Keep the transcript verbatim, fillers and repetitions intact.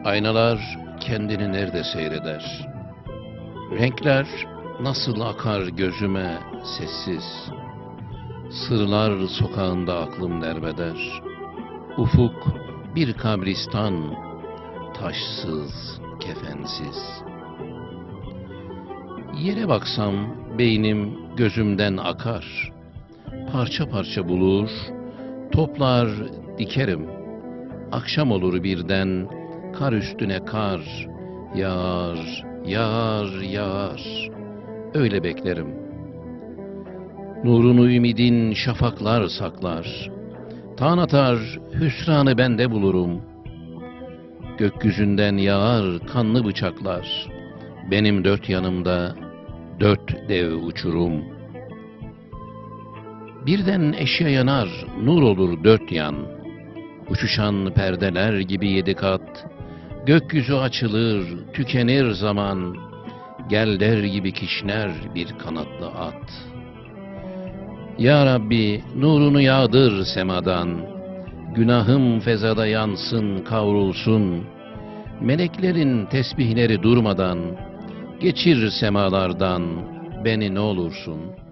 Aynalar kendini nerede seyreder? Renkler nasıl akar gözüme sessiz? Sırlar sokağında aklım derbeder. Ufuk bir kabristan, taşsız, kefensiz. Yere baksam beynim gözümden akar. Parça parça bulur, toplar dikerim. Akşam olur birden, kar üstüne kar, yağar, yağar, yağar. Öyle beklerim. Nurunu ümidin şafaklar saklar. Tan atar, hüsranı bende bulurum. Gökyüzünden yağar kanlı bıçaklar. Benim dört yanımda dört dev uçurum. Birden eşya yanar, nur olur dört yan. Uçuşan perdeler gibi yedi kat. Gökyüzü açılır, tükenir zaman. Gel der gibi kişner bir kanatlı at. Ya Rabbi, nurunu yağdır semadan. Günahım fezada yansın, kavrulsun. Meleklerin tesbihleri durmadan. Geçir semalardan, beni ne olursun.